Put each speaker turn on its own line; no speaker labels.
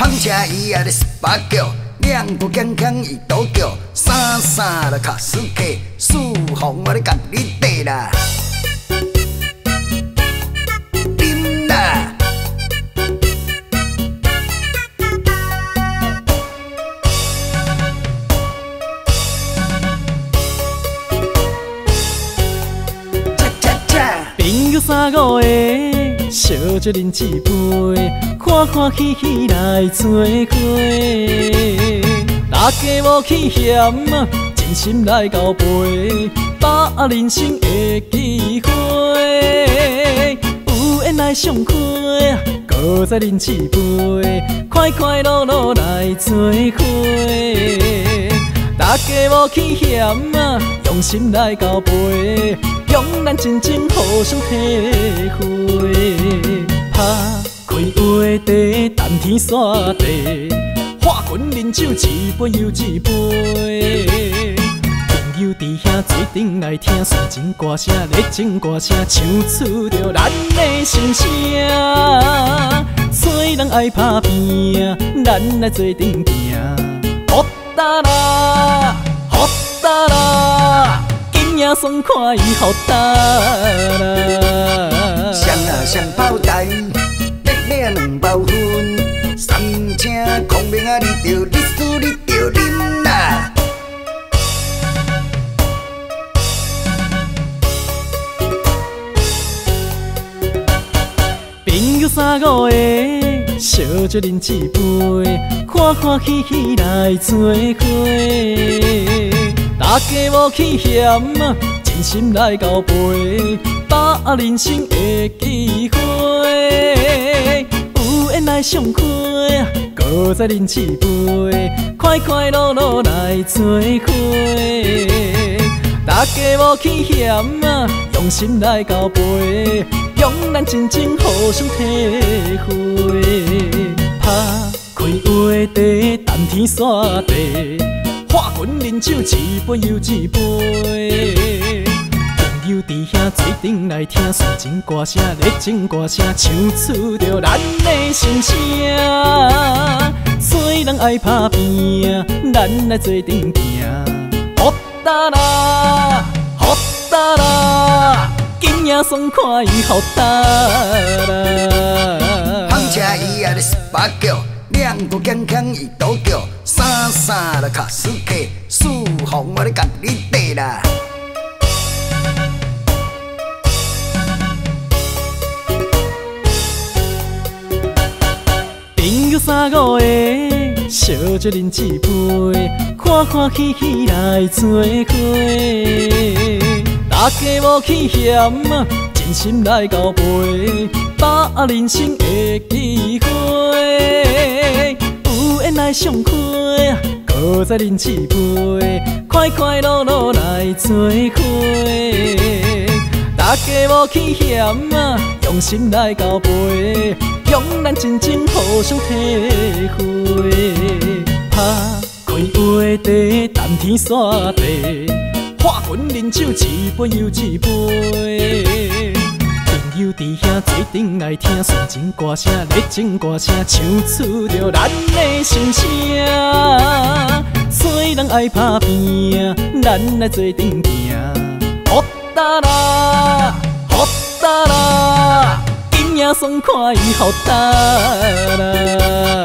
放车伊也咧18脚，两步健康伊倒脚，三三的卡斯克，四方我咧甲你缀啦，啉啦。
朋友三五个，烧一啉一杯，看看喜喜来做伙。大家无去嫌，真心来交陪，把握人生的机会。有缘来上开，搁再啉一杯，快快乐乐来做伙。大家无去嫌，用心来交陪。 用咱真情互相体会，拍开话题，谈天煞地，喝拳饮酒一杯又一杯。朋友伫遐做阵来听抒情歌声，热情歌声唱出着咱的心声。做人爱打拼，咱来做阵行，好哒啦，好哒啦。 也爽快好大啦！
双啊双胞胎，热烈两包烟，三请空明啊，你着你输你着啉啦！
朋友三五个，烧一啉一杯，看看喜喜来做伙。 大家无去嫌，真心来交陪，把握人生的机会。有缘来上开，搁再啉一杯，快快乐乐来做伙。大家无去嫌，用心来交陪，用咱真情互相体会。拍开话题，谈天煞地。 喝拳饮酒一杯又一杯，朋友伫遐做阵来听抒情歌声，热情歌声唱出着咱的心声。做人爱打拼，咱来做阵行，好哒啦，好哒啦，今夜爽快好哒啦。
放车伊也咧18脚。 两步健康伊倒脚，三三的卡斯克，四方我咧甲你缀啦。
朋友三五个，烧一啉一杯，看看喜喜来做伙。大家无去嫌，真心来交陪，把握人生的机会。有缘来上开，搁再啉一杯，快快乐乐来做伙。大家无去嫌，用心来交陪，用咱真情互相体会。拍开话题，谈天煞地，喝拳饮酒一杯又一杯。 朋友伫遐做阵来听抒情歌声，热情歌声唱出着咱的心声。做人爱打拼，咱来做阵行，好哒啦，好哒啦，今夜爽快好哒啦。